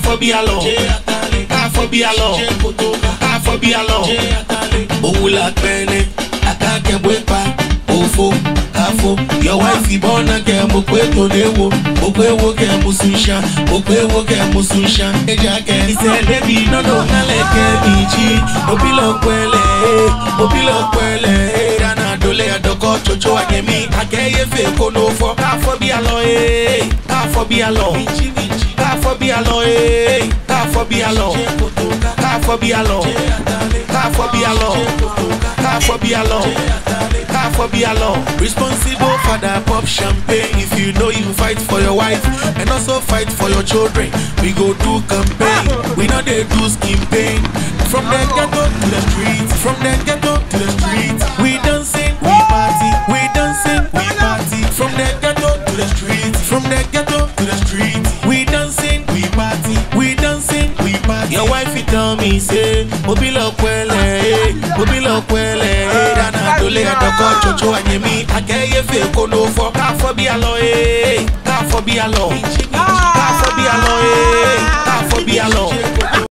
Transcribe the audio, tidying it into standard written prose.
Kafobialo, Kafobialo, Kafobialo, Oula Pene, Akake Wepa, Ofo, Kafo, your wife born again, Mokweto Newo, Mokwewo Mususha, Mokwewo Mususha, Ejake, he said, Baby, no, Naleke, Bichi, Obilo Quelle, Dana Dole, Adoko, Chocho, Agemi, Akeye Feko, no for Kafobialo, Kafobialo, Kafobialo, Kafobialo, Kafobialo, Kafobialo, Kafobialo, Kafobialo. Responsible for the pop champagne. If you know you fight for your wife and also fight for your children, we go do campaign. We know they do skin pain. From the ghetto to the streets, from the ghetto to the streets, we dancing, we party, we dancing, we party. From the ghetto to the streets, from the ghetto to the streets, we dancing, we party, we dancing, we party. Your wife tell me say, Obilo Quelle, Dana Dole Adoko Chocho Anyemi, Akeye Feko no for Kafobialo, Kafobialo.